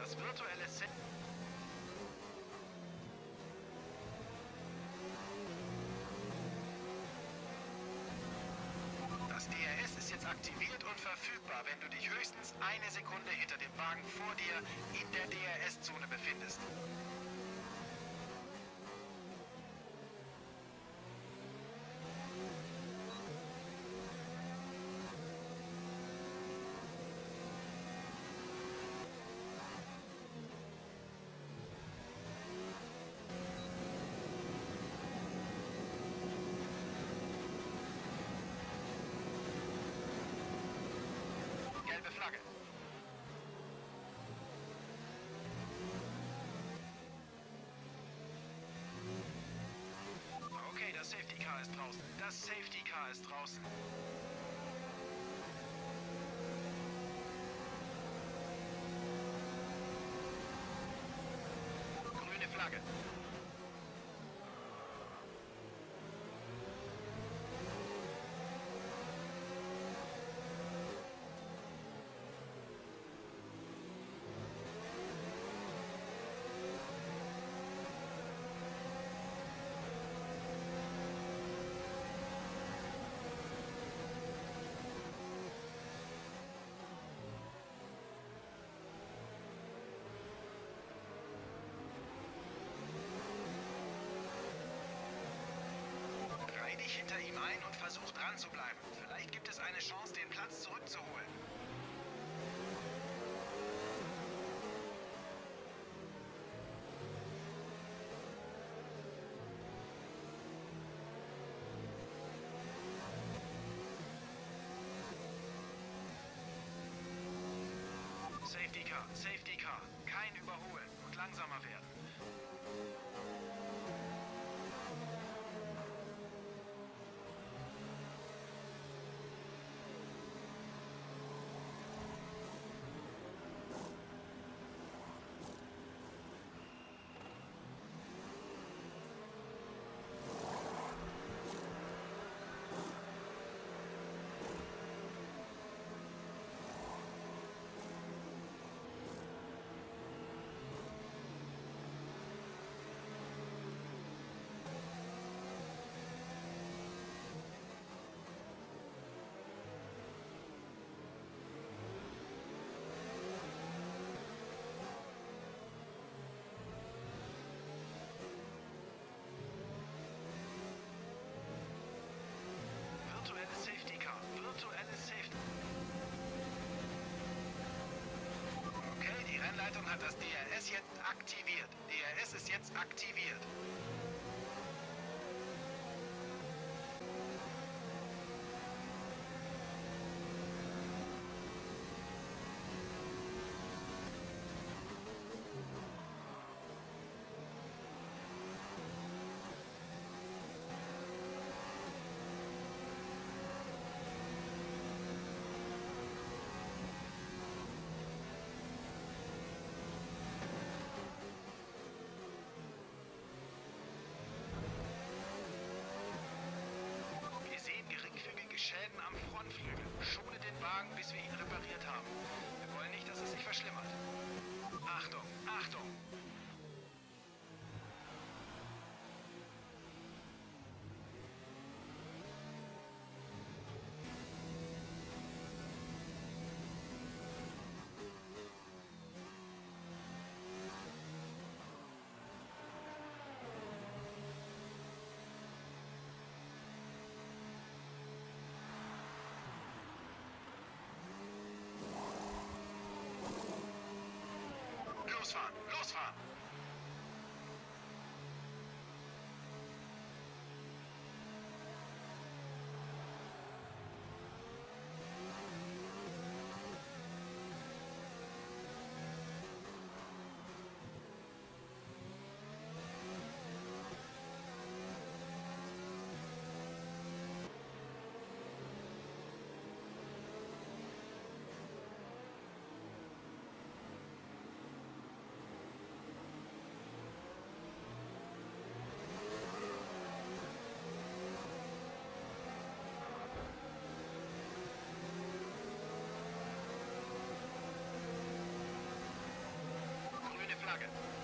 Das virtuelle Set. Das DRS ist jetzt aktiviert und verfügbar, wenn du dich höchstens eine Sekunde hinter dem Wagen vor dir in der DRS-Zone befindest. Gelbe Flagge. Okay, das Safety Car ist draußen. Das Safety Car ist draußen. Grüne Flagge. Reih dich hinter ihm ein und versuch dran zu bleiben. Vielleicht gibt es eine Chance, den Platz zurückzuholen. Safety Car, Safety Car. Kein Überholen und langsamer werden. Virtuelles Safety Car, virtuelles Safety. Okay, die Rennleitung hat das DRS jetzt aktiviert. DRS ist jetzt aktiviert. Wir sehen geringfügige Schäden am Frontflügel. Schone den Wagen, bis wir ihn repariert haben. Wir wollen nicht, dass es sich verschlimmert. Achtung, Achtung! Losfahren, losfahren! Flagge.